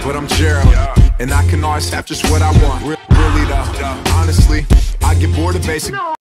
but I'm Gerald, and I can always have just what I want. Really though, honestly, I get bored of basic